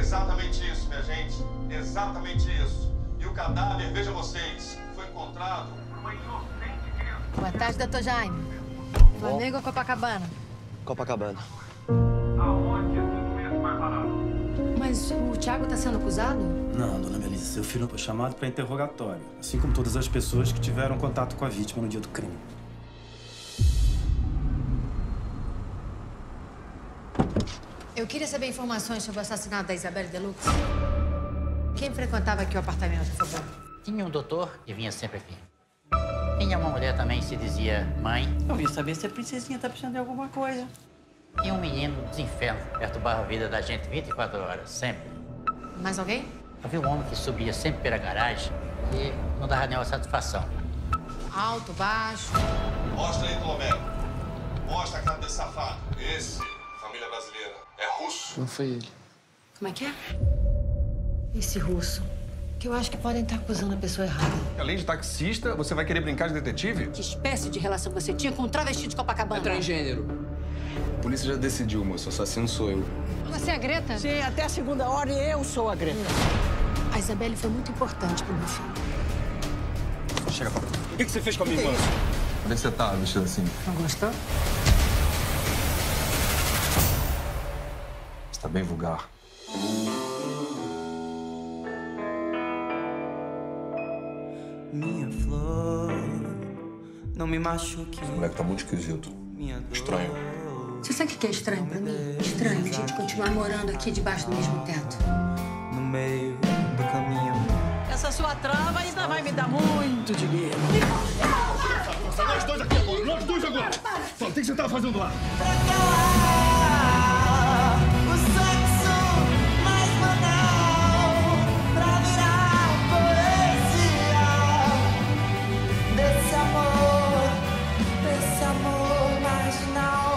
Exatamente isso, minha gente. Exatamente isso. E o cadáver, veja vocês, foi encontrado por uma inocente criança. Boa tarde, doutor Jaime. Flamengo ou Copacabana? Copacabana. Aonde esse documento vai parar? Mas o Thiago tá sendo acusado? Não, dona Melissa, seu filho foi chamado para interrogatório, assim como todas as pessoas que tiveram contato com a vítima no dia do crime. Eu queria saber informações sobre o assassinato da Isabelle Deluxe. Quem frequentava aqui o apartamento, por favor? Tinha um doutor que vinha sempre aqui. Tinha uma mulher também que se dizia mãe. Eu vim saber se a princesinha tá precisando de alguma coisa. E um menino dos infernos perturbava a vida da gente 24 horas, sempre. Mais alguém? Havia um homem que subia sempre pela garagem e não dava nenhuma satisfação. Alto, baixo. Mostra aí, Tolomé. Mostra a cara desse safado. Esse, família brasileira, é russo. Não foi ele. Como é que é? Esse russo. Que eu acho que podem estar acusando a pessoa errada. Além de taxista, você vai querer brincar de detetive? Que espécie de relação você tinha com um travesti de Copacabana? É transgênero. A polícia já decidiu, moço. O assassino sou eu. Você é a Greta? Sim, até a segunda ordem eu sou a Greta. A Isabelle foi muito importante pro meu filho. Chega pra cá. O que você fez com a minha irmã? Onde é que você tá vestido assim? Não gostou? Você tá bem vulgar. Minha flor, não me machuque. O moleque tá muito esquisito. Estranho. Você sabe o que é estranho pra mim? Estranho a gente continuar morando aqui debaixo do mesmo teto. No meio do caminho. Essa sua trava ainda vai me dar muito dinheiro. Nós dois aqui agora, nós dois agora. Fala, o que você tava fazendo lá? O sexo mais banal pra virar poesia desse amor marginal.